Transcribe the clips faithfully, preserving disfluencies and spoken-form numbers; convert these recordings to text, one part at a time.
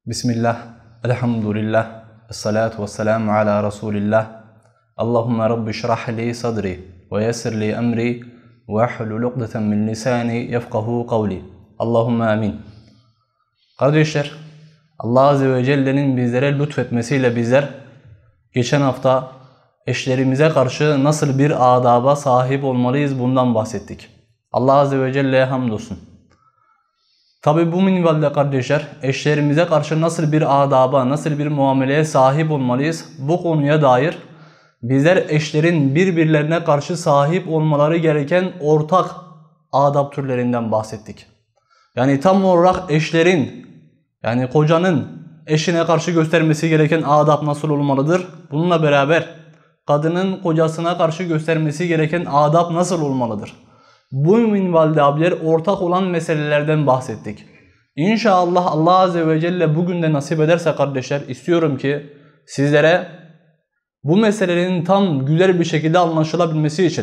Bismillah, elhamdülillah, esselatu vesselamu ala Resulillah. Allahümme Rabbi şrah li sadri ve yessir li emri ve ahlul uqdeten min lisani yefkahu kavli. Allahümme amin. Kardeşler, Allah Azze ve Celle'nin bizlere lütfetmesiyle bizler geçen hafta eşlerimize karşı nasıl bir adaba sahip olmalıyız bundan bahsettik. Allah Azze ve Celle'ye hamdolsun. Tabi bu minvalde kardeşler, eşlerimize karşı nasıl bir adaba, nasıl bir muameleye sahip olmalıyız? Bu konuya dair bizler eşlerin birbirlerine karşı sahip olmaları gereken ortak adab türlerinden bahsettik. Yani tam olarak eşlerin, yani kocanın eşine karşı göstermesi gereken adab nasıl olmalıdır? Bununla beraber kadının kocasına karşı göstermesi gereken adab nasıl olmalıdır? Bu minvalde abiler ortak olan meselelerden bahsettik. İnşallah Allah Azze ve Celle bugün de nasip ederse kardeşler, istiyorum ki sizlere bu meselenin tam güzel bir şekilde anlaşılabilmesi için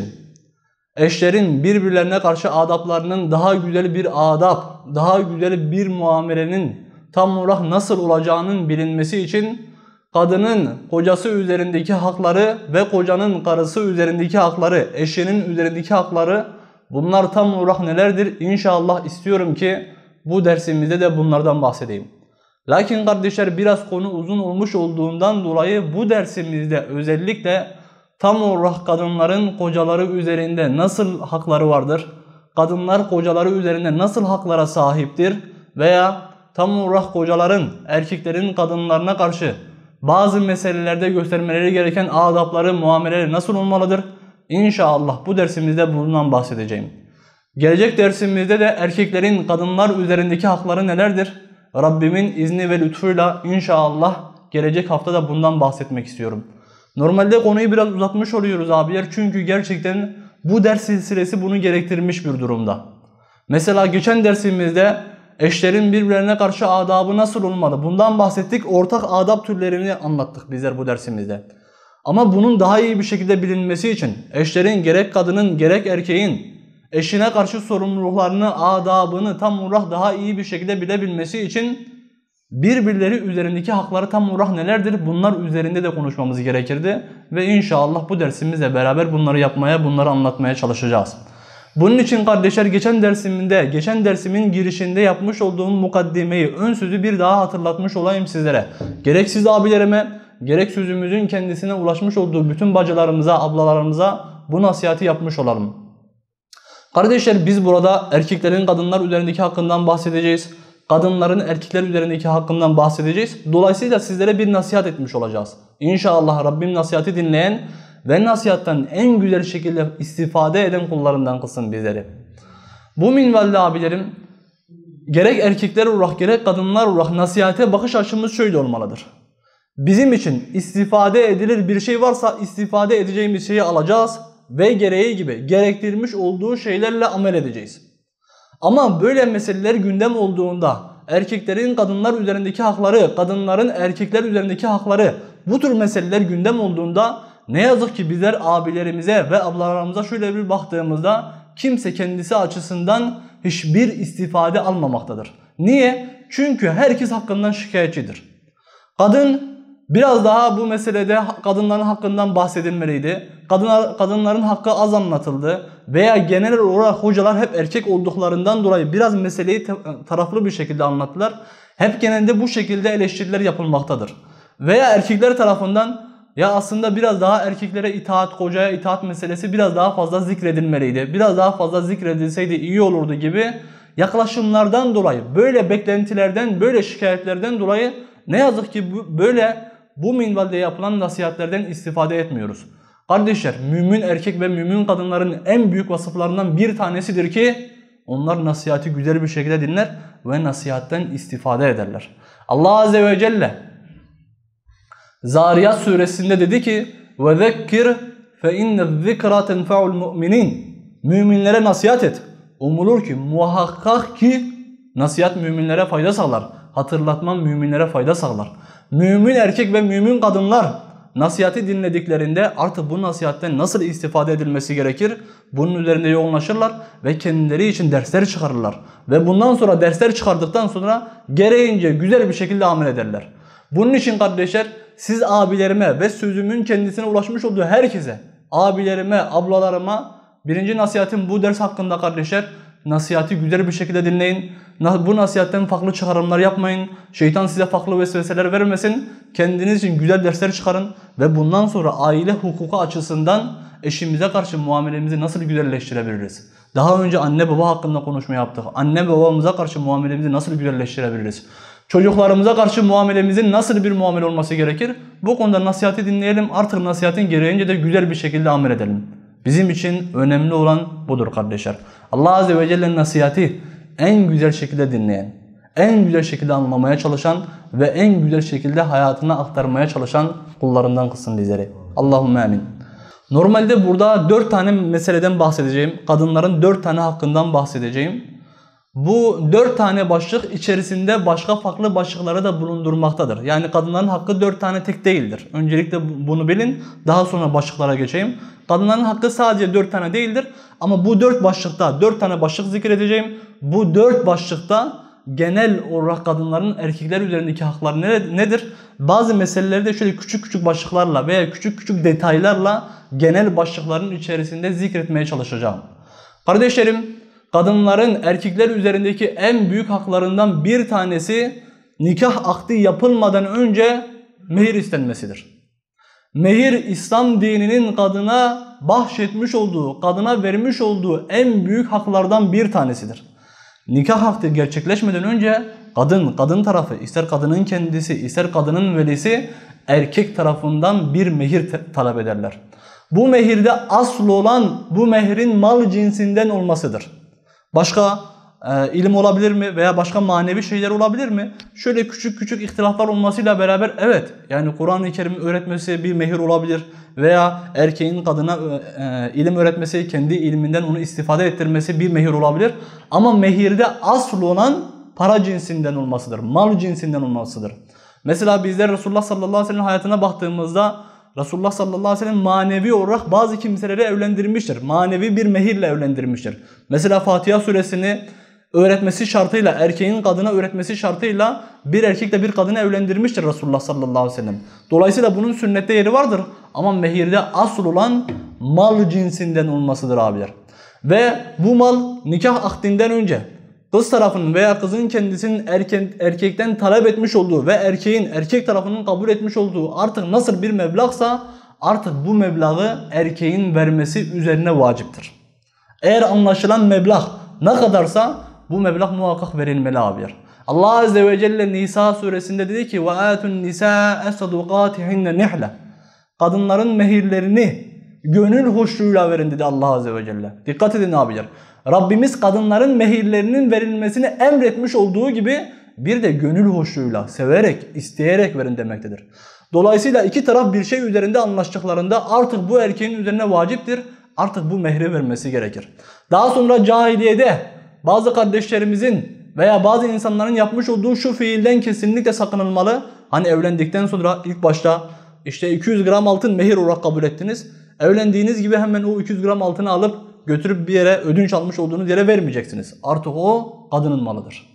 eşlerin birbirlerine karşı adaplarının daha güzel bir adab, daha güzel bir muamelenin tam olarak nasıl olacağının bilinmesi için kadının kocası üzerindeki hakları ve kocanın karısı üzerindeki hakları, eşinin üzerindeki hakları, bunlar tam olarak nelerdir? İnşallah istiyorum ki bu dersimizde de bunlardan bahsedeyim. Lakin kardeşler biraz konu uzun olmuş olduğundan dolayı bu dersimizde özellikle tam olarak kadınların kocaları üzerinde nasıl hakları vardır? Kadınlar kocaları üzerinde nasıl haklara sahiptir? Veya tam olarak kocaların erkeklerin kadınlarına karşı bazı meselelerde göstermeleri gereken adapları, muameleleri nasıl olmalıdır? İnşallah bu dersimizde bundan bahsedeceğim. Gelecek dersimizde de erkeklerin kadınlar üzerindeki hakları nelerdir? Rabbimin izni ve lütfuyla inşallah gelecek hafta da bundan bahsetmek istiyorum. Normalde konuyu biraz uzatmış oluyoruz abiler, çünkü gerçekten bu ders silsilesi bunu gerektirmiş bir durumda. Mesela geçen dersimizde eşlerin birbirlerine karşı adabı nasıl olmalı? Bundan bahsettik, ortak adab türlerini anlattık bizler bu dersimizde. Ama bunun daha iyi bir şekilde bilinmesi için eşlerin gerek kadının gerek erkeğin eşine karşı sorumluluklarını, adabını tam olarak daha iyi bir şekilde bilebilmesi için birbirleri üzerindeki hakları tam olarak nelerdir? Bunlar üzerinde de konuşmamız gerekirdi. Ve inşallah bu dersimizle beraber bunları yapmaya, bunları anlatmaya çalışacağız. Bunun için kardeşler geçen dersiminde, geçen dersimin girişinde yapmış olduğum mukaddimeyi, ön sözü bir daha hatırlatmış olayım sizlere. Gerek siz abilerime, gerek sözümüzün kendisine ulaşmış olduğu bütün bacılarımıza, ablalarımıza bu nasihati yapmış olalım. Kardeşler biz burada erkeklerin kadınlar üzerindeki hakkından bahsedeceğiz. Kadınların erkekler üzerindeki hakkından bahsedeceğiz. Dolayısıyla sizlere bir nasihat etmiş olacağız. İnşallah Rabbim nasihati dinleyen ve nasihattan en güzel şekilde istifade eden kullarından kılsın bizleri. Bu minvalde abilerim, gerek erkekler olarak gerek kadınlar olarak nasihate bakış açımız şöyle olmalıdır. Bizim için istifade edilir bir şey varsa istifade edeceğimiz şeyi alacağız ve gereği gibi gerektirmiş olduğu şeylerle amel edeceğiz. Ama böyle meseleler gündem olduğunda erkeklerin kadınlar üzerindeki hakları, kadınların erkekler üzerindeki hakları, bu tür meseleler gündem olduğunda ne yazık ki bizler abilerimize ve ablalarımıza şöyle bir baktığımızda kimse kendisi açısından hiçbir istifade almamaktadır. Niye? Çünkü herkes hakkından şikayetçidir. Kadın biraz daha bu meselede kadınların hakkından bahsedilmeliydi. Kadınlar, kadınların hakkı az anlatıldı. Veya genel olarak hocalar hep erkek olduklarından dolayı biraz meseleyi taraflı bir şekilde anlattılar. Hep genelde bu şekilde eleştiriler yapılmaktadır. Veya erkekler tarafından ya aslında biraz daha erkeklere itaat, kocaya itaat meselesi biraz daha fazla zikredilmeliydi. Biraz daha fazla zikredilseydi iyi olurdu gibi yaklaşımlardan dolayı, böyle beklentilerden, böyle şikayetlerden dolayı ne yazık ki bu, böyle bu minvalde yapılan nasihatlerden istifade etmiyoruz. Kardeşler, mümin erkek ve mümin kadınların en büyük vasıflarından bir tanesidir ki onlar nasihati güzel bir şekilde dinler ve nasihatten istifade ederler. Allah Azze ve Celle Zariyat suresinde dedi ki وَذَكِّرْ فَاِنَّ الذِّكْرَى تَنْفَعُ الْمُؤْمِنِينَ Müminlere nasihat et. Umulur ki, muhakkak ki nasihat müminlere fayda sağlar. Hatırlatman müminlere fayda sağlar. Mümin erkek ve mümin kadınlar nasihati dinlediklerinde artık bu nasihatten nasıl istifade edilmesi gerekir? Bunun üzerinde yoğunlaşırlar ve kendileri için dersler çıkarırlar. Ve bundan sonra dersler çıkardıktan sonra gereğince güzel bir şekilde amel ederler. Bunun için kardeşler siz abilerime ve sözümün kendisine ulaşmış olduğu herkese, abilerime, ablalarıma birinci nasihatim bu ders hakkında kardeşler. Nasihati güzel bir şekilde dinleyin. Bu nasihatten farklı çıkarımlar yapmayın. Şeytan size farklı vesveseler vermesin. Kendiniz için güzel dersler çıkarın. Ve bundan sonra aile hukuku açısından eşimize karşı muamelemizi nasıl güzelleştirebiliriz? Daha önce anne baba hakkında konuşma yaptık. Anne babamıza karşı muamelemizi nasıl güzelleştirebiliriz? Çocuklarımıza karşı muamelemizin nasıl bir muamele olması gerekir? Bu konuda nasihati dinleyelim. Artık nasihatin gereğince de güzel bir şekilde amel edelim. Bizim için önemli olan budur kardeşler. Allah Azze ve Celle'nin nasihati en güzel şekilde dinleyen, en güzel şekilde anlamaya çalışan ve en güzel şekilde hayatına aktarmaya çalışan kullarından kılsın bizleri. Allahümme amin. Normalde burada dört tane meseleden bahsedeceğim. Kadınların dört tane hakkından bahsedeceğim. Bu dört tane başlık içerisinde başka farklı başlıkları da bulundurmaktadır. Yani kadınların hakkı dört tane tek değildir. Öncelikle bunu bilin. Daha sonra başlıklara geçeyim. Kadınların hakkı sadece dört tane değildir. Ama bu dört başlıkta dört tane başlık zikredeceğim. Bu dört başlıkta genel olarak kadınların erkekler üzerindeki hakları nedir? Bazı meseleleri de şöyle küçük küçük başlıklarla veya küçük küçük detaylarla genel başlıkların içerisinde zikretmeye çalışacağım. Kardeşlerim, kadınların erkekler üzerindeki en büyük haklarından bir tanesi nikah akdi yapılmadan önce mehir istenmesidir. Mehir İslam dininin kadına bahşetmiş olduğu, kadına vermiş olduğu en büyük haklardan bir tanesidir. Nikah akdi gerçekleşmeden önce kadın, kadın tarafı, ister kadının kendisi, ister kadının velisi erkek tarafından bir mehir talep ederler. Bu mehirde asıl olan bu mehrin mal cinsinden olmasıdır. Başka e, ilim olabilir mi veya başka manevi şeyler olabilir mi? Şöyle küçük küçük ihtilaflar olmasıyla beraber evet, yani Kur'an-ı Kerim'i öğretmesi bir mehir olabilir veya erkeğin kadına e, ilim öğretmesi, kendi ilminden onu istifade ettirmesi bir mehir olabilir. Ama mehirde asıl olan para cinsinden olmasıdır, mal cinsinden olmasıdır. Mesela bizler Resulullah sallallahu aleyhi ve sellem hayatına baktığımızda Resulullah sallallahu aleyhi ve sellem manevi olarak bazı kimseleri evlendirmiştir. Manevi bir mehirle evlendirmiştir. Mesela Fatiha suresini öğretmesi şartıyla, erkeğin kadına öğretmesi şartıyla bir erkekle bir kadını evlendirmiştir Resulullah sallallahu aleyhi ve sellem. Dolayısıyla bunun sünnette yeri vardır. Ama mehirde asıl olan mal cinsinden olmasıdır abiler. Ve bu mal nikah akdinden önce kız tarafının veya kızın kendisinin erke erkekten talep etmiş olduğu ve erkeğin erkek tarafının kabul etmiş olduğu artık nasıl bir meblağsa artık bu meblağı erkeğin vermesi üzerine vaciptir. Eğer anlaşılan meblağ ne kadarsa bu meblağ muhakkak verilmeli abiler. Allah Azze ve Celle Nisa suresinde dedi ki وَآتُ النِّسَاءَ صَدُقَاتِهِنَّ نِحْلَةً Kadınların mehirlerini gönül hoşluğuyla verin dedi Allah Azze ve Celle. Dikkat edin abiler. Rabbimiz kadınların mehirlerinin verilmesini emretmiş olduğu gibi bir de gönül hoşluğuyla, severek, isteyerek verin demektedir. Dolayısıyla iki taraf bir şey üzerinde anlaştıklarında artık bu erkeğin üzerine vaciptir. Artık bu mehri vermesi gerekir. Daha sonra cahiliyede bazı kardeşlerimizin veya bazı insanların yapmış olduğu şu fiilden kesinlikle sakınılmalı. Hani evlendikten sonra ilk başta işte iki yüz gram altın mehir olarak kabul ettiniz. Evlendiğiniz gibi hemen o iki yüz gram altını alıp götürüp bir yere ödünç almış olduğunuz yere vermeyeceksiniz. Artık o kadının malıdır.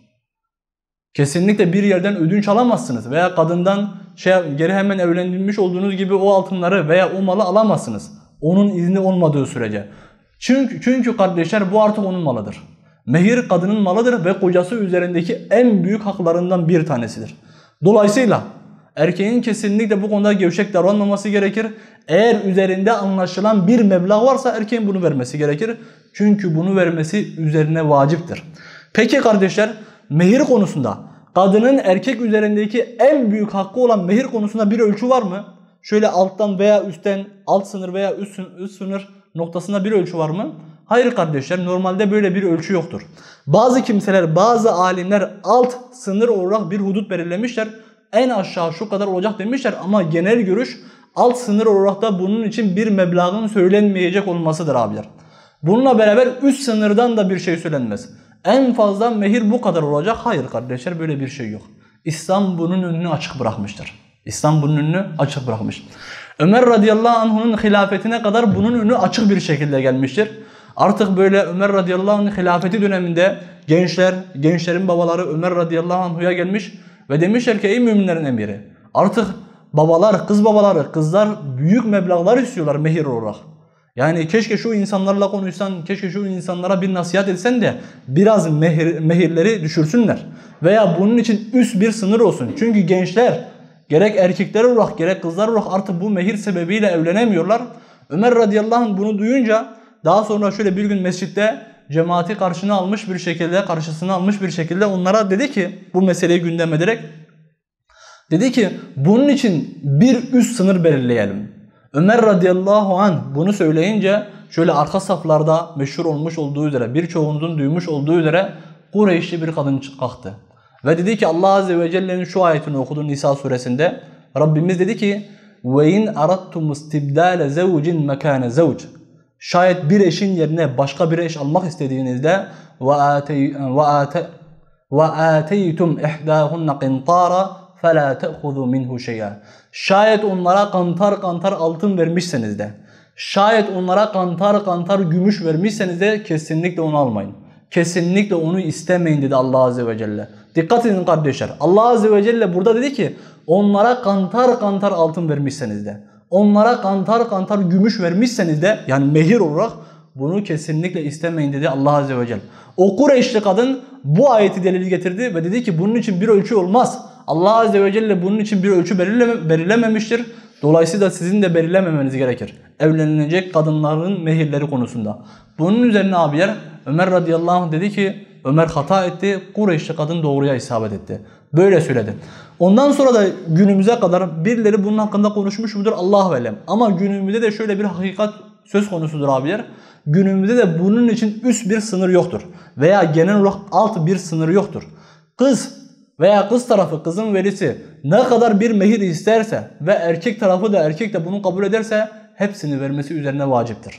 Kesinlikle bir yerden ödünç alamazsınız veya kadından şey geri hemen evlenmiş olduğunuz gibi o altınları veya o malı alamazsınız. Onun izni olmadığı sürece. Çünkü çünkü kardeşler bu artık onun malıdır. Mehir kadının malıdır ve kocası üzerindeki en büyük haklarından bir tanesidir. Dolayısıyla erkeğin kesinlikle bu konuda gevşek davranmaması gerekir. Eğer üzerinde anlaşılan bir meblağ varsa erkeğin bunu vermesi gerekir. Çünkü bunu vermesi üzerine vaciptir. Peki kardeşler, mehir konusunda kadının erkek üzerindeki en büyük hakkı olan mehir konusunda bir ölçü var mı? Şöyle alttan veya üstten, alt sınır veya üst, üst sınır noktasında bir ölçü var mı? Hayır kardeşler, normalde böyle bir ölçü yoktur. Bazı kimseler, bazı alimler alt sınır olarak bir hudut belirlemişler. En aşağı şu kadar olacak demişler ama genel görüş alt sınır olarak da bunun için bir meblağın söylenmeyecek olmasıdır abiler. Bununla beraber üst sınırdan da bir şey söylenmez. En fazla mehir bu kadar olacak. Hayır kardeşler, böyle bir şey yok. İslam bunun önünü açık bırakmıştır. İslam bunun önünü açık bırakmış. Ömer radıyallahu anh'ın hilafetine kadar bunun önü açık bir şekilde gelmiştir. Artık böyle Ömer radıyallahu anh'ın hilafeti döneminde gençler, gençlerin babaları Ömer radıyallahu anh'a gelmiş ve demişler ki ey müminlerin emiri, artık babalar, kız babaları, kızlar büyük meblağlar istiyorlar mehir olarak. Yani keşke şu insanlarla konuşsan, keşke şu insanlara bir nasihat etsen de biraz mehir, mehirleri düşürsünler. Veya bunun için üst bir sınır olsun. Çünkü gençler gerek erkekler olarak gerek kızlar olarak artık bu mehir sebebiyle evlenemiyorlar. Ömer radıyallahu anh bunu duyunca daha sonra şöyle bir gün mescitte cemaati karşına almış bir şekilde, karşısına almış bir şekilde onlara dedi ki, bu meseleyi gündem ederek dedi ki bunun için bir üst sınır belirleyelim. Ömer radıyallahu anh bunu söyleyince şöyle arka saflarda meşhur olmuş olduğu üzere, birçoğunuzun duymuş olduğu üzere Kureyşli bir kadın kalktı. Ve dedi ki Allah azze ve celle'nin şu ayetini okudu Nisa suresinde. Rabbimiz dedi ki وَاِنْ اَرَدْتُمُ اسْتِبْدَالَ زَوْجٍ مَكَانَ زَوْجٍ. Şayet bir eşin yerine başka bir eş almak istediğinizde وَآتَيْتُمْ اِحْدَاهُنَّ قِنْطَارًا فَلَا تَأْخُذُوا مِنْهُ شَيْئًا. Şayet onlara kantar kantar altın vermişseniz de, şayet onlara kantar kantar gümüş vermişseniz de kesinlikle onu almayın. Kesinlikle onu istemeyin dedi Allah azze ve celle. Dikkat edin kardeşler. Allah azze ve celle burada dedi ki onlara kantar kantar altın vermişseniz de, onlara kantar kantar gümüş vermişseniz de, yani mehir olarak bunu kesinlikle istemeyin dedi Allah azze ve celle. O Kureyşli kadın bu ayeti delil getirdi ve dedi ki bunun için bir ölçü olmaz. Allah azze ve celle bunun için bir ölçü belirleme, belirlememiştir. Dolayısıyla sizin de belirlememeniz gerekir. Evlenilecek kadınların mehirleri konusunda. Bunun üzerine abiler Ömer radıyallahu anh dedi ki Ömer hata etti, Kureyşli kadın doğruya isabet etti. Böyle söyledi. Ondan sonra da günümüze kadar birileri bunun hakkında konuşmuş mudur Allah velem. Ama günümüzde de şöyle bir hakikat söz konusudur abiler. Günümüzde de bunun için üst bir sınır yoktur. Veya genel olarak alt bir sınır yoktur. Kız veya kız tarafı, kızın velisi ne kadar bir mehir isterse ve erkek tarafı da erkek de bunu kabul ederse hepsini vermesi üzerine vaciptir.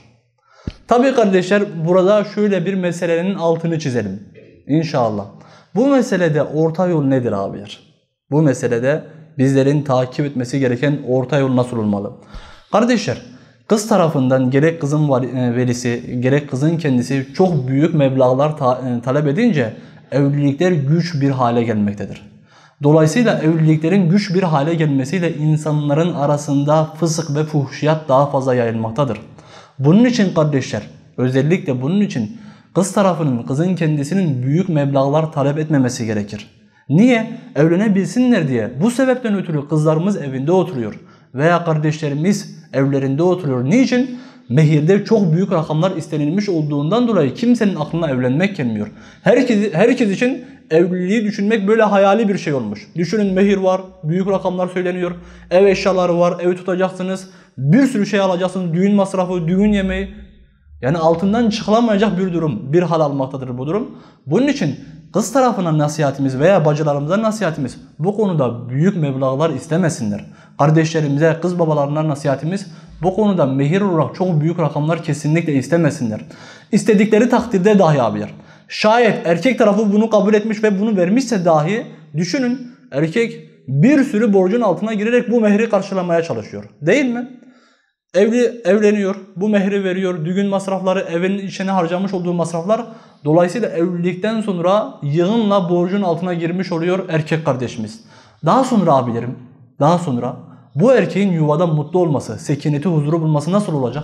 Tabii kardeşler burada şöyle bir meselenin altını çizelim. İnşallah. Bu meselede orta yol nedir abiler? Bu meselede bizlerin takip etmesi gereken orta yol nasıl olmalı? Kardeşler, kız tarafından gerek kızın velisi gerek kızın kendisi çok büyük meblağlar ta talep edince evlilikler güç bir hale gelmektedir. Dolayısıyla evliliklerin güç bir hale gelmesiyle insanların arasında fısık ve fuhşiyat daha fazla yayılmaktadır. Bunun için kardeşler, özellikle bunun için kız tarafının, kızın kendisinin büyük meblağlar talep etmemesi gerekir. Niye? Evlenebilsinler diye. Bu sebepten ötürü kızlarımız evinde oturuyor. Veya kardeşlerimiz evlerinde oturuyor. Niçin? Mehirde çok büyük rakamlar istenilmiş olduğundan dolayı kimsenin aklına evlenmek gelmiyor. Herkes, herkes için evliliği düşünmek böyle hayali bir şey olmuş. Düşünün mehir var, büyük rakamlar söyleniyor, ev eşyaları var, ev tutacaksınız, bir sürü şey alacaksınız, düğün masrafı, düğün yemeği. Yani altından çıkılamayacak bir durum, bir hal almaktadır bu durum. Bunun için kız tarafına nasihatimiz veya bacılarımıza nasihatimiz bu konuda büyük meblağlar istemesinler. Kardeşlerimize, kız babalarına nasihatimiz bu konuda mehir olarak çok büyük rakamlar kesinlikle istemesinler. İstedikleri takdirde dahi abiler. Şayet erkek tarafı bunu kabul etmiş ve bunu vermişse dahi düşünün erkek bir sürü borcun altına girerek bu mehri karşılamaya çalışıyor. Değil mi? Evli, evleniyor, bu mehri veriyor, düğün masrafları, evin içine harcamış olduğu masraflar. Dolayısıyla evlilikten sonra yığınla borcun altına girmiş oluyor erkek kardeşimiz. Daha sonra abilerim, daha sonra bu erkeğin yuvada mutlu olması, sekineti, huzuru bulması nasıl olacak?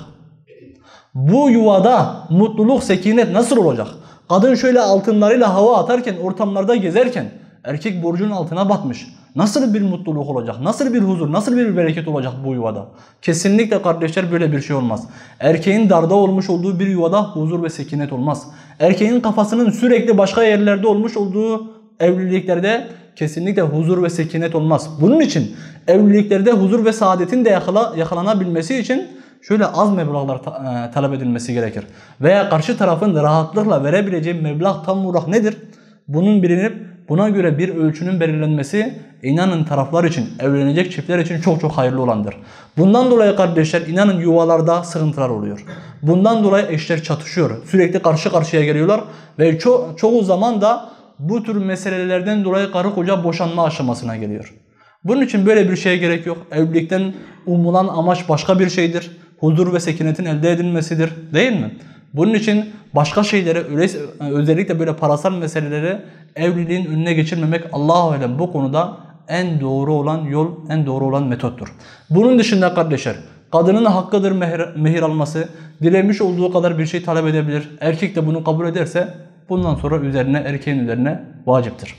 Bu yuvada mutluluk, sekinet nasıl olacak? Kadın şöyle altınlarıyla hava atarken, ortamlarda gezerken erkek borcun altına batmış. Nasıl bir mutluluk olacak? Nasıl bir huzur? Nasıl bir bereket olacak bu yuvada? Kesinlikle kardeşler böyle bir şey olmaz. Erkeğin darda olmuş olduğu bir yuvada huzur ve sekinet olmaz. Erkeğin kafasının sürekli başka yerlerde olmuş olduğu evliliklerde kesinlikle huzur ve sekinet olmaz. Bunun için evliliklerde huzur ve saadetin de yakala, yakalanabilmesi için şöyle az meblağlar ta, e, talep edilmesi gerekir. Veya karşı tarafın rahatlıkla verebileceği meblağ tam olarak nedir? Bunun bilinip buna göre bir ölçünün belirlenmesi inanın taraflar için, evlenecek çiftler için çok çok hayırlı olandır. Bundan dolayı kardeşler inanın yuvalarda sıkıntılar oluyor. Bundan dolayı eşler çatışıyor. Sürekli karşı karşıya geliyorlar ve ço çoğu zaman da bu tür meselelerden dolayı karı koca boşanma aşamasına geliyor. Bunun için böyle bir şeye gerek yok. Evlilikten umulan amaç başka bir şeydir. Huzur ve sekinetin elde edilmesidir. Değil mi? Bunun için başka şeyleri, özellikle böyle parasal meseleleri evliliğin önüne geçirmemek Allahu alem bu konuda en doğru olan yol, en doğru olan metottur. Bunun dışında kardeşler, kadının hakkıdır mehir, mehir alması, dilemiş olduğu kadar bir şey talep edebilir. Erkek de bunu kabul ederse bundan sonra üzerine, erkeğin üzerine vaciptir.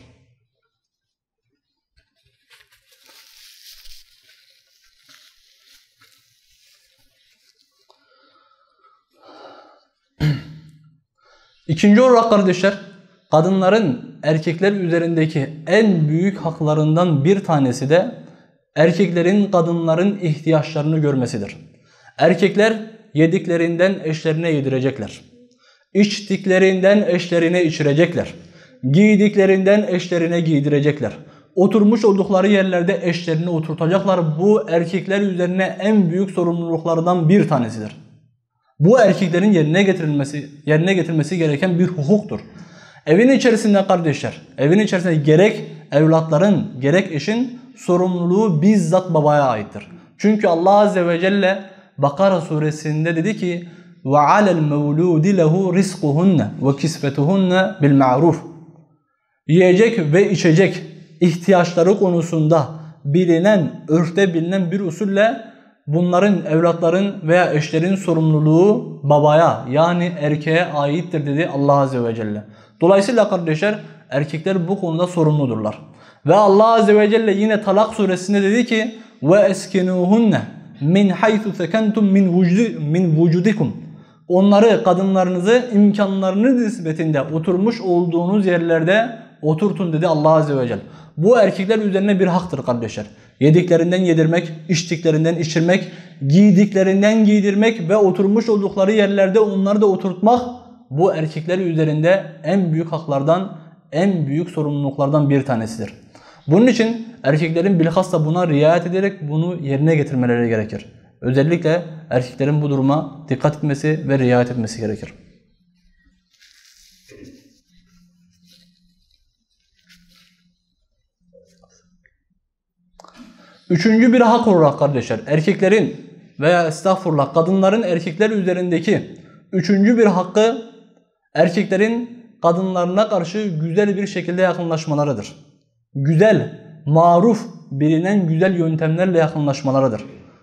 İkinci olarak kardeşler, kadınların erkekler üzerindeki en büyük haklarından bir tanesi de erkeklerin kadınların ihtiyaçlarını görmesidir. Erkekler yediklerinden eşlerine yedirecekler. İçtiklerinden eşlerine içirecekler. Giydiklerinden eşlerine giydirecekler. Oturmuş oldukları yerlerde eşlerini oturtacaklar. Bu erkekler üzerine en büyük sorumluluklardan bir tanesidir. Bu erkeklerin yerine getirilmesi, yerine getirmesi gereken bir hukuktur. Evin içerisinde kardeşler, evin içerisinde gerek evlatların, gerek eşin sorumluluğu bizzat babaya aittir. Çünkü Allah Azze ve Celle Bakara suresinde dedi ki وَعَلَى الْمَوْلُودِ لَهُ رِزْقُهُنَّ وَكِسْفَتُهُنَّ بِالْمَعْرُوفِ Yiyecek ve içecek ihtiyaçları konusunda bilinen, örfte bilinen bir usulle bunların, evlatların veya eşlerin sorumluluğu babaya yani erkeğe aittir dedi Allah Azze ve Celle. Dolayısıyla kardeşler erkekler bu konuda sorumludurlar. Ve Allah Azze ve Celle yine Talak suresinde dedi ki وَاَسْكِنُوهُنَّ مِنْ حَيْثُ سَكَنْتُمْ مِنْ وُجُدِكُمْ Onları, kadınlarınızı imkanlarınız nispetinde oturmuş olduğunuz yerlerde oturtun dedi Allah Azze ve Celle. Bu erkekler üzerine bir haktır kardeşler. Yediklerinden yedirmek, içtiklerinden içirmek, giydiklerinden giydirmek ve oturmuş oldukları yerlerde onları da oturtmak bu erkekler üzerinde en büyük haklardan, en büyük sorumluluklardan bir tanesidir. Bunun için erkeklerin bilhassa buna riayet ederek bunu yerine getirmeleri gerekir. Özellikle erkeklerin bu duruma dikkat etmesi ve riayet etmesi gerekir. Üçüncü bir hak olarak kardeşler, erkeklerin veya estağfurullah kadınların erkekler üzerindeki üçüncü bir hakkı erkeklerin kadınlarına karşı güzel bir şekilde yakınlaşmalarıdır. Güzel, maruf, bilinen güzel yöntemlerle yakınlaşmalarıdır.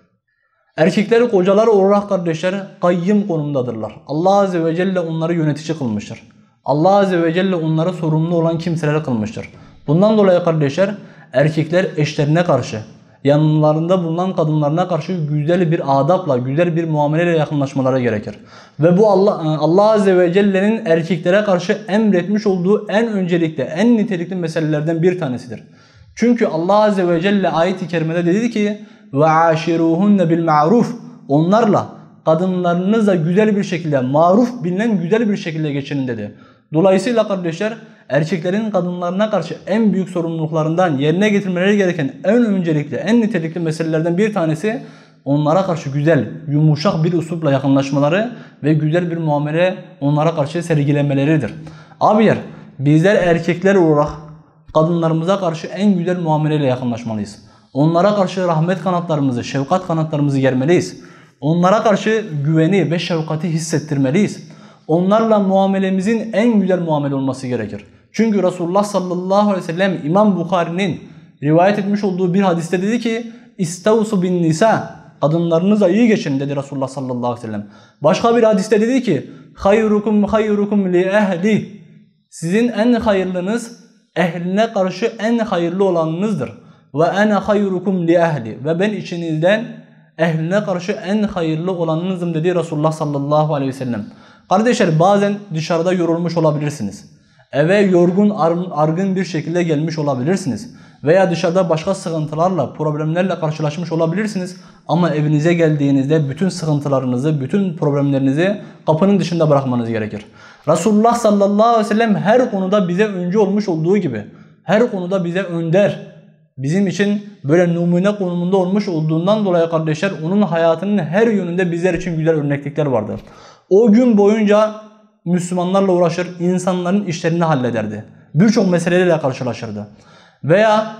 Erkekler kocalar olarak kardeşler kayyım konumdadırlar. Allah Azze ve Celle onları yönetici kılmıştır. Allah Azze ve Celle onlara sorumlu olan kimseler kılmıştır. Bundan dolayı kardeşler erkekler eşlerine karşı, yanlarında bulunan kadınlarına karşı güzel bir adapla, güzel bir muameleyle yakınlaşmaları gerekir. Ve bu Allah, Allah Azze ve Celle'nin erkeklere karşı emretmiş olduğu en öncelikli, en nitelikli meselelerden bir tanesidir. Çünkü Allah Azze ve Celle ayet-i kerimede dedi ki وَعَاشِرُوهُنَّ بِالْمَعْرُوفِ Onlarla, kadınlarınızla güzel bir şekilde, maruf bilinen güzel bir şekilde geçinin dedi. Dolayısıyla kardeşler erkeklerin kadınlarına karşı en büyük sorumluluklarından yerine getirmeleri gereken en öncelikli, en nitelikli meselelerden bir tanesi onlara karşı güzel, yumuşak bir uslupla yakınlaşmaları ve güzel bir muamele onlara karşı sergilemeleridir. Abiler, bizler erkekler olarak kadınlarımıza karşı en güzel muameleyle yakınlaşmalıyız. Onlara karşı rahmet kanatlarımızı, şefkat kanatlarımızı germeliyiz. Onlara karşı güveni ve şefkati hissettirmeliyiz. Onlarla muamelemizin en güzel muamele olması gerekir. Çünkü Resulullah sallallahu aleyhi ve sellem İmam Bukhari'nin rivayet etmiş olduğu bir hadiste dedi ki İstavsu bin nisa kadınlarınızla iyi geçin dedi Resulullah sallallahu aleyhi ve sellem. Başka bir hadiste dedi ki hayrukum hayrukum li ehli sizin en hayırlınız ehline karşı en hayırlı olanınızdır. Ve ene hayrukum li ehli ve ben içinizden ehline karşı en hayırlı olanınızım dedi Resulullah sallallahu aleyhi ve sellem. Kardeşler bazen dışarıda yorulmuş olabilirsiniz. Eve yorgun, argın bir şekilde gelmiş olabilirsiniz. Veya dışarıda başka sıkıntılarla, problemlerle karşılaşmış olabilirsiniz. Ama evinize geldiğinizde bütün sıkıntılarınızı, bütün problemlerinizi kapının dışında bırakmanız gerekir. Resulullah sallallahu aleyhi ve sellem her konuda bize öncü olmuş olduğu gibi, her konuda bize önder, bizim için böyle numune konumunda olmuş olduğundan dolayı kardeşler onun hayatının her yönünde bizler için güzel örneklikler vardır. O gün boyunca Müslümanlarla uğraşır, insanların işlerini hallederdi. Birçok meselelerle karşılaşırdı. Veya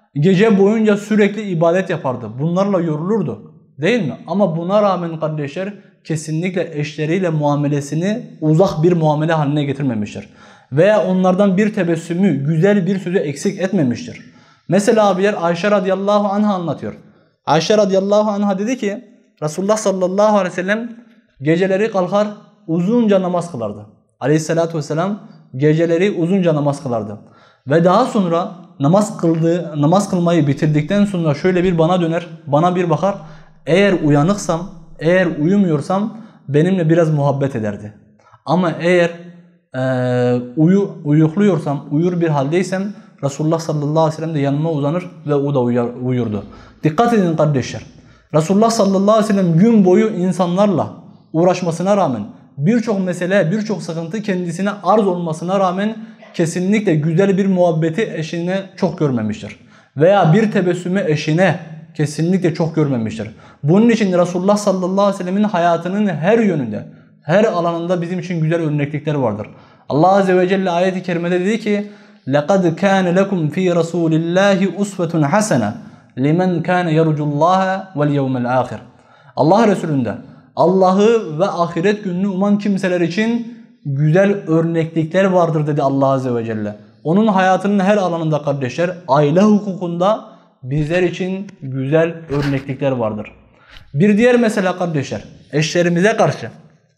Gece boyunca sürekli ibadet yapardı. Bunlarla yorulurdu. Değil mi? Ama buna rağmen kardeşler kesinlikle eşleriyle muamelesini uzak bir muamele haline getirmemiştir. Veya onlardan bir tebessümü, güzel bir sözü eksik etmemiştir. Mesela abiler Ayşe radıyallahu anha anlatıyor. Ayşe radıyallahu anha dedi ki Resulullah sallallahu aleyhi ve sellem geceleri kalkar uzunca namaz kılardı. Aleyhissalatü vesselam geceleri uzunca namaz kılardı. Ve daha sonra namaz kıldığı, namaz kılmayı bitirdikten sonra şöyle bir bana döner, bana bir bakar. Eğer uyanıksam, eğer uyumuyorsam benimle biraz muhabbet ederdi. Ama eğer e, uyu, uyukluyorsam, uyur bir haldeysem Resulullah sallallahu aleyhi ve sellem de yanıma uzanır ve o da uyar, uyurdu. Dikkat edin kardeşler. Resulullah sallallahu aleyhi ve sellem gün boyu insanlarla uğraşmasına rağmen birçok mesele, birçok sıkıntı kendisine arz olmasına rağmen kesinlikle güzel bir muhabbeti eşine çok görmemiştir. Veya bir tebessümü eşine kesinlikle çok görmemiştir. Bunun için Resulullah sallallahu aleyhi ve sellemin hayatının her yönünde, her alanında bizim için güzel örneklikler vardır. Allah azze ve celle ayet-i kerimede dedi ki لَقَدْ كَانَ لَكُمْ ف۪ي رَسُولِ اللّٰهِ اُسْوَةٌ حَسَنَةٌ لِمَنْ كَانَ يَرْجُ اللّٰهَ وَالْيَوْمَ الْآخِرِ. Allah Resulü'nde Allah'ı ve ahiret gününü uman kimseler için güzel örneklikler vardır dedi Allah azze ve celle. Onun hayatının her alanında kardeşler, aile hukukunda bizler için güzel örneklikler vardır. Bir diğer mesele kardeşler, eşlerimize karşı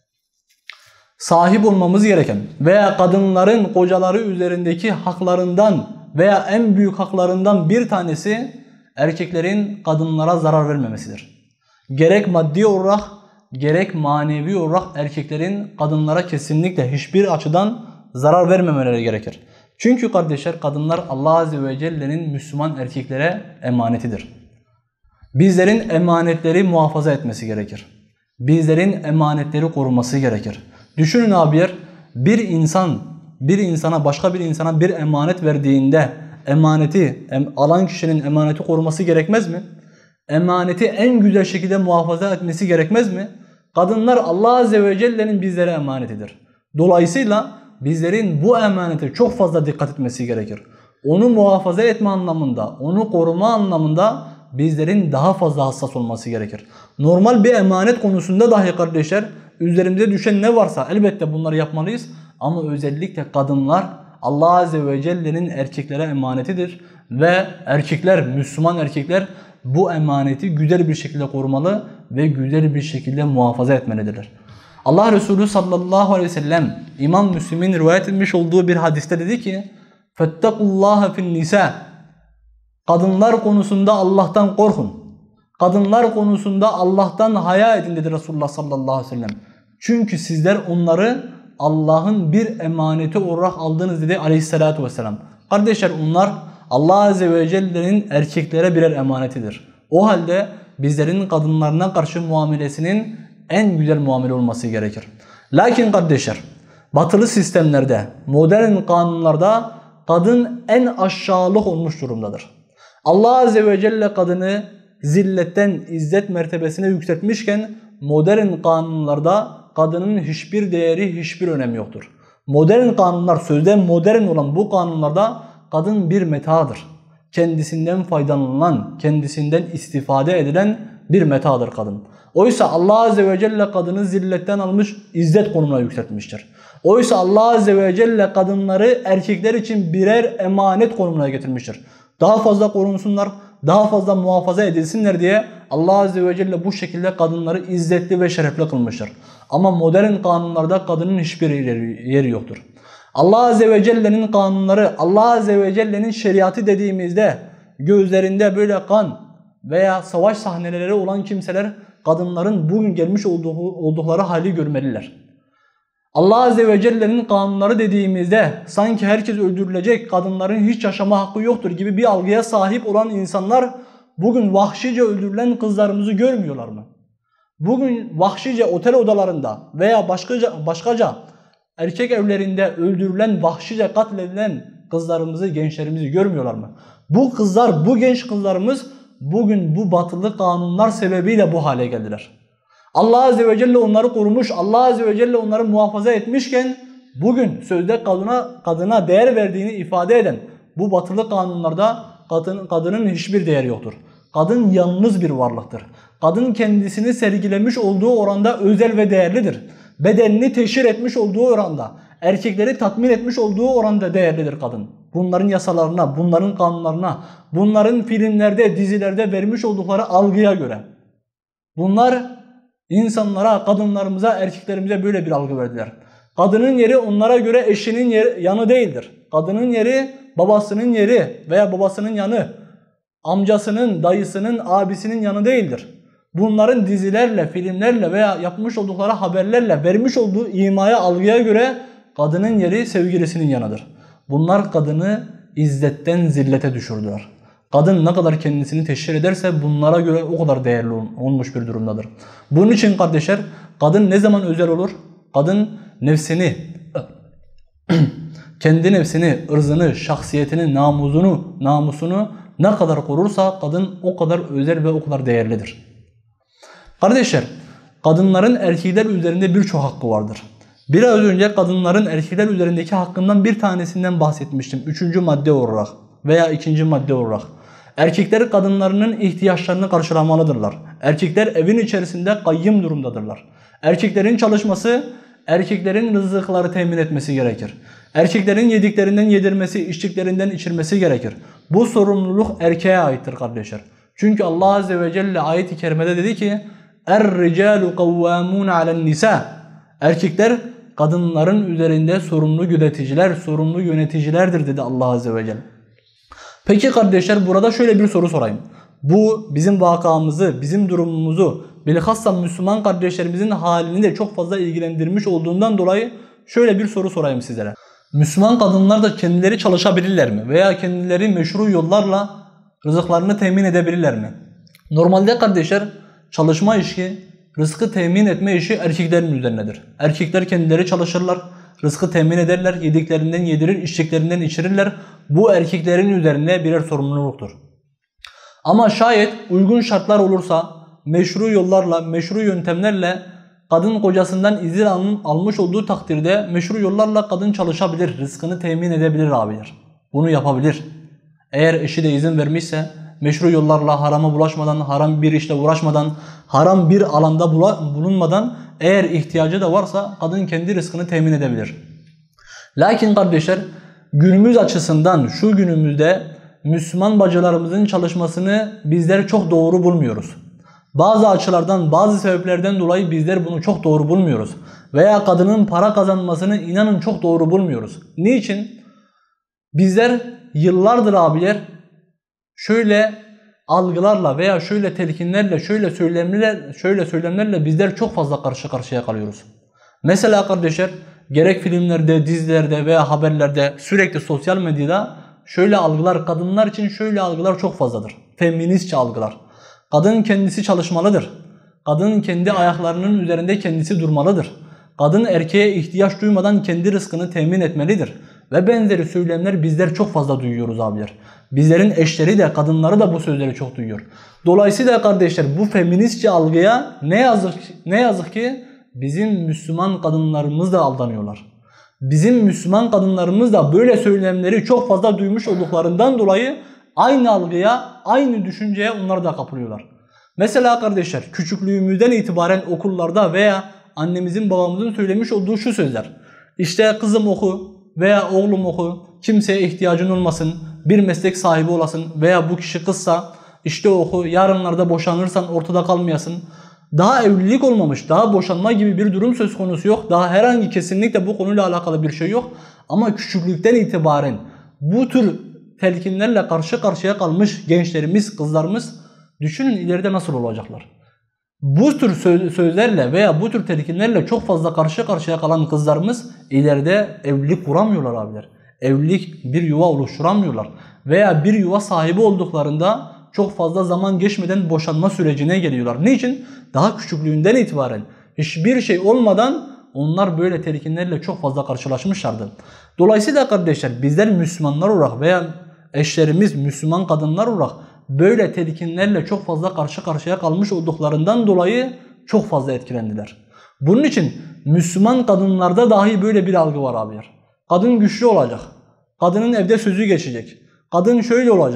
sahip olmamız gereken veya kadınların kocaları üzerindeki haklarından veya en büyük haklarından bir tanesi erkeklerin kadınlara zarar vermemesidir. Gerek maddi olarak gerek manevi olarak erkeklerin kadınlara kesinlikle hiçbir açıdan zarar vermemeleri gerekir. Çünkü kardeşler kadınlar Allah azze ve celle'nin Müslüman erkeklere emanetidir. Bizlerin emanetleri muhafaza etmesi gerekir. Bizlerin emanetleri koruması gerekir. Düşünün abiler, bir insan bir insana başka bir insana bir emanet verdiğinde emaneti alan kişinin emaneti koruması gerekmez mi? Emaneti en güzel şekilde muhafaza etmesi gerekmez mi? Kadınlar Allah azze ve celle'nin bizlere emanetidir. Dolayısıyla bizlerin bu emanete çok fazla dikkat etmesi gerekir. Onu muhafaza etme anlamında, onu koruma anlamında bizlerin daha fazla hassas olması gerekir. Normal bir emanet konusunda dahi kardeşler üzerimize düşen ne varsa elbette bunları yapmalıyız. Ama özellikle kadınlar Allah azze ve celle'nin erkeklere emanetidir. Ve erkekler, Müslüman erkekler bu emaneti güzel bir şekilde korumalı ve güzel bir şekilde muhafaza etmelidirler. Allah Resulü sallallahu aleyhi ve sellem İmam Müslim'in rivayet etmiş olduğu bir hadiste dedi ki فَاتَّقُوا اللّٰهَ فِي النِّسَاءِ Kadınlar konusunda Allah'tan korkun. Kadınlar konusunda Allah'tan haya edin dedi Resulullah sallallahu aleyhi ve sellem. Çünkü sizler onları Allah'ın bir emaneti olarak aldınız dedi aleyhissalatu vesselam. Kardeşler onlar Allah azze ve celle'nin erkeklere birer emanetidir. O halde bizlerin kadınlarına karşı muamelesinin en güzel muamele olması gerekir. Lakin kardeşler batılı sistemlerde, modern kanunlarda kadın en aşağılık olmuş durumdadır. Allah azze ve celle kadını zilletten izzet mertebesine yükseltmişken modern kanunlarda kadının hiçbir değeri, hiçbir önemi yoktur. Modern kanunlar, sözde modern olan bu kanunlarda kadın bir metadır. Kendisinden faydalanılan, kendisinden istifade edilen bir metadır kadın. Oysa Allah azze ve celle kadını zilletten almış, izzet konumuna yükseltmiştir. Oysa Allah azze ve celle kadınları erkekler için birer emanet konumuna getirmiştir. Daha fazla korunsunlar, daha fazla muhafaza edilsinler diye Allah azze ve celle bu şekilde kadınları izzetli ve şerefli kılmıştır. Ama modern kanunlarda kadının hiçbir yeri yoktur. Allah azze ve celle'nin kanunları, Allah azze ve celle'nin şeriatı dediğimizde gözlerinde böyle kan veya savaş sahneleri olan kimseler kadınların bugün gelmiş olduğu, oldukları hali görmeliler. Allah azze ve celle'nin kanunları dediğimizde sanki herkes öldürülecek, kadınların hiç yaşama hakkı yoktur gibi bir algıya sahip olan insanlar bugün vahşice öldürülen kızlarımızı görmüyorlar mı? Bugün vahşice otel odalarında veya başkaca, başkaca erkek evlerinde öldürülen, vahşice katledilen kızlarımızı, gençlerimizi görmüyorlar mı? Bu kızlar, bu genç kızlarımız bugün bu batılı kanunlar sebebiyle bu hale geldiler. Allah azze ve celle onları korumuş, Allah azze ve celle onları muhafaza etmişken bugün sözde kadına, kadına değer verdiğini ifade eden bu batılı kanunlarda kadın, kadının hiçbir değeri yoktur. Kadın yalnız bir varlıktır. Kadın kendisini sergilemiş olduğu oranda özel ve değerlidir. Bedenini teşhir etmiş olduğu oranda, erkekleri tatmin etmiş olduğu oranda değerlidir kadın. Bunların yasalarına, bunların kanunlarına, bunların filmlerde, dizilerde vermiş oldukları algıya göre. Bunlar insanlara, kadınlarımıza, erkeklerimize böyle bir algı verdiler. Kadının yeri onlara göre eşinin yeri, yanı değildir. Kadının yeri babasının yeri veya babasının yanı, amcasının, dayısının, abisinin yanı değildir. Bunların dizilerle, filmlerle veya yapmış oldukları haberlerle vermiş olduğu imaya, algıya göre kadının yeri sevgilisinin yanıdır. Bunlar kadını izzetten zillete düşürdüler. Kadın ne kadar kendisini teşhir ederse bunlara göre o kadar değerli olmuş bir durumdadır. Bunun için kardeşler, kadın ne zaman özel olur? Kadın nefsini, kendi nefsini, ırzını, şahsiyetini, namusunu, namusunu ne kadar korursa kadın o kadar özel ve o kadar değerlidir. Kardeşler, kadınların erkekler üzerinde birçok hakkı vardır. Biraz önce kadınların erkekler üzerindeki hakkından bir tanesinden bahsetmiştim. Üçüncü madde olarak veya ikinci madde olarak. Erkekler kadınlarının ihtiyaçlarını karşılamalıdırlar. Erkekler evin içerisinde kayyım durumdadırlar. Erkeklerin çalışması, erkeklerin rızıkları temin etmesi gerekir. Erkeklerin yediklerinden yedirmesi, içtiklerinden içirmesi gerekir. Bu sorumluluk erkeğe aittir kardeşler. Çünkü Allah Azze ve Celle ayet-i kerimede dedi ki Er-ricalu kavvamun alen-nisa. Erkekler kadınların üzerinde sorumlu yöneticiler, sorumlu yöneticilerdir dedi Allah Azze ve Celle. Peki kardeşler, burada şöyle bir soru sorayım. Bu bizim vakamızı, bizim durumumuzu, bilhassa Müslüman kardeşlerimizin halini de çok fazla ilgilendirmiş olduğundan dolayı şöyle bir soru sorayım sizlere. Müslüman kadınlar da kendileri çalışabilirler mi? Veya kendileri meşru yollarla rızıklarını temin edebilirler mi? Normalde kardeşler, çalışma işi, rızkı temin etme işi erkeklerin üzerindedir. Erkekler kendileri çalışırlar, rızkı temin ederler, yediklerinden yedirir, içtiklerinden içirirler. Bu erkeklerin üzerine birer sorumluluktur. Ama şayet uygun şartlar olursa, meşru yollarla, meşru yöntemlerle kadın kocasından izin almış olduğu takdirde meşru yollarla kadın çalışabilir, rızkını temin edebilir abiler. Bunu yapabilir. Eğer eşi de izin vermişse, meşru yollarla harama bulaşmadan, haram bir işle uğraşmadan, haram bir alanda bulunmadan, eğer ihtiyacı da varsa kadın kendi rızkını temin edebilir. Lakin kardeşler, günümüz açısından şu günümüzde Müslüman bacılarımızın çalışmasını bizler çok doğru bulmuyoruz. Bazı açılardan, bazı sebeplerden dolayı bizler bunu çok doğru bulmuyoruz. Veya kadının para kazanmasını inanın çok doğru bulmuyoruz. Niçin? Bizler yıllardır abiler şöyle algılarla veya şöyle telkinlerle, şöyle söylemlerle, şöyle söylemlerle bizler çok fazla karşı karşıya kalıyoruz. Mesela kardeşler, gerek filmlerde, dizilerde veya haberlerde, sürekli sosyal medyada şöyle algılar, kadınlar için şöyle algılar çok fazladır. Feministçe algılar. Kadın kendisi çalışmalıdır. Kadın kendi ayaklarının üzerinde kendisi durmalıdır. Kadın erkeğe ihtiyaç duymadan kendi rızkını temin etmelidir. Ve benzeri söylemler bizler çok fazla duyuyoruz abiler. Bizlerin eşleri de, kadınları da bu sözleri çok duyuyor. Dolayısıyla kardeşler, bu feministçe algıya ne yazık, ne yazık ki bizim Müslüman kadınlarımız da aldanıyorlar. Bizim Müslüman kadınlarımız da böyle söylemleri çok fazla duymuş olduklarından dolayı aynı algıya, aynı düşünceye onlar da kapılıyorlar. Mesela kardeşler, küçüklüğümüzden itibaren okullarda veya annemizin babamızın söylemiş olduğu şu sözler. İşte kızım oku veya oğlum oku, kimseye ihtiyacın olmasın, bir meslek sahibi olasın veya bu kişi kızsa işte oku, yarınlarda boşanırsan ortada kalmayasın. Daha evlilik olmamış, daha boşanma gibi bir durum söz konusu yok. Daha herhangi kesinlikle bu konuyla alakalı bir şey yok. Ama küçüklükten itibaren bu tür telkinlerle karşı karşıya kalmış gençlerimiz, kızlarımız düşünün ileride nasıl olacaklar. Bu tür sözlerle veya bu tür telkinlerle çok fazla karşı karşıya kalan kızlarımız ileride evlilik kuramıyorlar abiler. Evlilik, bir yuva oluşturamıyorlar. Veya bir yuva sahibi olduklarında çok fazla zaman geçmeden boşanma sürecine geliyorlar. Niçin? Daha küçüklüğünden itibaren hiçbir şey olmadan onlar böyle telkinlerle çok fazla karşılaşmışlardı. Dolayısıyla kardeşler, bizler Müslümanlar olarak veya eşlerimiz Müslüman kadınlar olarak böyle telkinlerle çok fazla karşı karşıya kalmış olduklarından dolayı çok fazla etkilendiler. Bunun için Müslüman kadınlarda dahi böyle bir algı var abiler. Kadın güçlü olacak. Kadının evde sözü geçecek. Kadın şöyle olacak.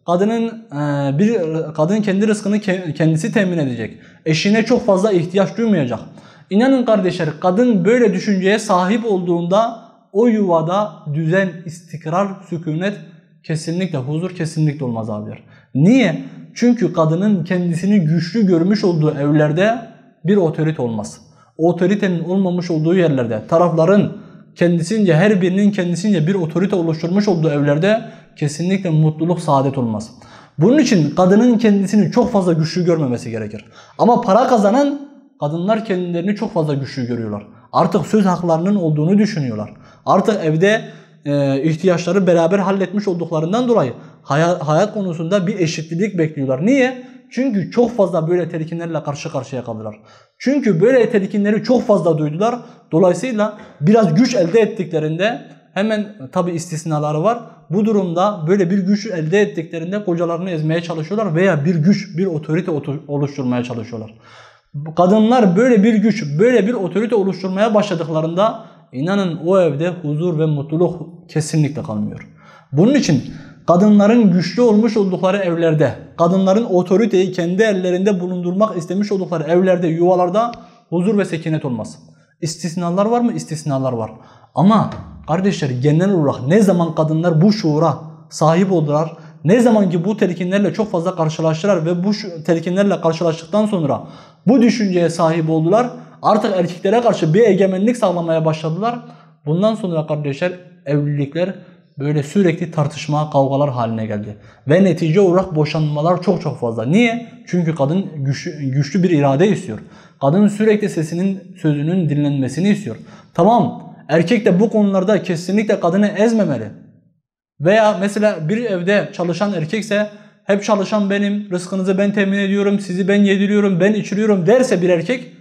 Kadının e, bir kadın kendi rızkını ke, kendisi temin edecek. Eşine çok fazla ihtiyaç duymayacak. İnanın kardeşler, kadın böyle düşünceye sahip olduğunda o yuvada düzen, istikrar, sükunet, kesinlikle huzur kesinlikle olmaz abiler. Niye? Çünkü kadının kendisini güçlü görmüş olduğu evlerde bir otorite olmaz. O otoritenin olmamış olduğu yerlerde, tarafların kendisince, her birinin kendisince bir otorite oluşturmuş olduğu evlerde kesinlikle mutluluk, saadet olmaz. Bunun için kadının kendisini çok fazla güçlü görmemesi gerekir. Ama para kazanan kadınlar kendilerini çok fazla güçlü görüyorlar. Artık söz haklarının olduğunu düşünüyorlar. Artık evde e, ihtiyaçları beraber halletmiş olduklarından dolayı hayat, hayat konusunda bir eşitlilik bekliyorlar. Niye? Çünkü çok fazla böyle telkinlerle karşı karşıya kaldılar. Çünkü böyle telkinleri çok fazla duydular. Dolayısıyla biraz güç elde ettiklerinde, hemen tabi istisnaları var. Bu durumda böyle bir güç elde ettiklerinde kocalarını ezmeye çalışıyorlar veya bir güç, bir otorite oluşturmaya çalışıyorlar. Kadınlar böyle bir güç, böyle bir otorite oluşturmaya başladıklarında inanın o evde huzur ve mutluluk kesinlikle kalmıyor. Bunun için kadınların güçlü olmuş oldukları evlerde, kadınların otoriteyi kendi ellerinde bulundurmak istemiş oldukları evlerde, yuvalarda huzur ve sekinet olmaz. İstisnalar var mı? İstisnalar var. Ama kardeşler, genel olarak ne zaman kadınlar bu şuura sahip oldular, ne zaman ki bu telkinlerle çok fazla karşılaştılar ve bu telkinlerle karşılaştıktan sonra bu düşünceye sahip oldular, artık erkeklere karşı bir egemenlik sağlamaya başladılar. Bundan sonra kardeşler evlilikler böyle sürekli tartışma, kavgalar haline geldi. Ve netice olarak boşanmalar çok çok fazla. Niye? Çünkü kadın güçlü, güçlü bir irade istiyor. Kadın sürekli sesinin, sözünün dinlenmesini istiyor. Tamam, erkek de bu konularda kesinlikle kadını ezmemeli. Veya mesela bir evde çalışan erkekse hep çalışan benim, rızkınızı ben temin ediyorum, sizi ben yediriyorum, ben içiriyorum derse bir erkek,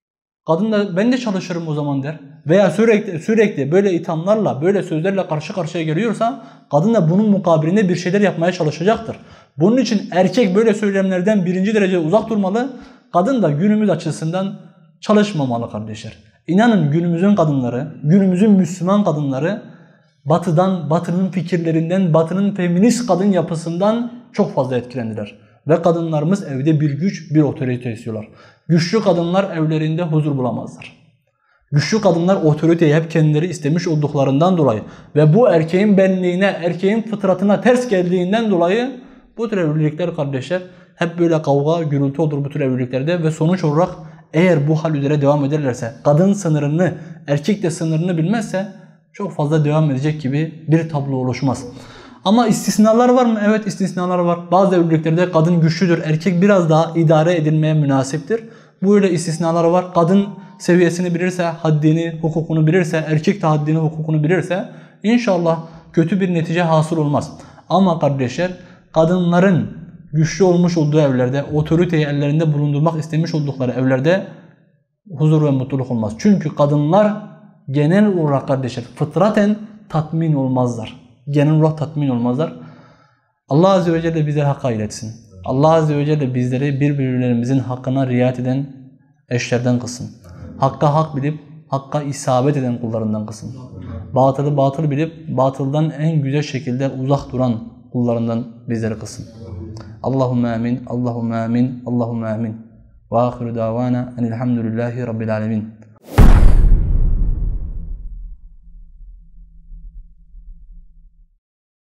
kadın da ben de çalışırım o zaman der. Veya sürekli sürekli böyle ithamlarla, böyle sözlerle karşı karşıya geliyorsa kadın da bunun mukabilinde bir şeyler yapmaya çalışacaktır. Bunun için erkek böyle söylemlerden birinci derece uzak durmalı. Kadın da günümüz açısından çalışmamalı kardeşler. İnanın günümüzün kadınları, günümüzün Müslüman kadınları batıdan, batının fikirlerinden, batının feminist kadın yapısından çok fazla etkilendiler. Ve kadınlarımız evde bir güç, bir otorite istiyorlar. Güçlü kadınlar evlerinde huzur bulamazlar. Güçlü kadınlar otoriteyi hep kendileri istemiş olduklarından dolayı ve bu erkeğin benliğine, erkeğin fıtratına ters geldiğinden dolayı bu tür evlilikler kardeşler hep böyle kavga, gürültü olur bu tür evliliklerde ve sonuç olarak eğer bu hal üzere devam ederlerse, kadın sınırını, erkek de sınırını bilmezse çok fazla devam edecek gibi bir tablo oluşmaz. Ama istisnalar var mı? Evet, istisnalar var. Bazı evliliklerde kadın güçlüdür, erkek biraz daha idare edilmeye münasiptir. Böyle istisnalar var. Kadın seviyesini bilirse, haddini, hukukunu bilirse, erkek de haddini, hukukunu bilirse inşallah kötü bir netice hasıl olmaz. Ama kardeşler, kadınların güçlü olmuş olduğu evlerde, otoriteyi ellerinde bulundurmak istemiş oldukları evlerde huzur ve mutluluk olmaz. Çünkü kadınlar genel olarak kardeşler fıtraten tatmin olmazlar. Genel olarak tatmin olmazlar. Allah Azze ve Celle bize hak iletsin. Allah Azze ve Celle bizleri birbirlerimizin hakkına riayet eden eşlerden kılsın. Hakka hak bilip hakka isabet eden kullarından kılsın. Batılı batıl bilip batıldan en güzel şekilde uzak duran kullarından bizleri kılsın. Allahumme amin, Allahumme amin, Allahumme amin. Ve ahiru davana enilhamdülillahi rabbil alemin.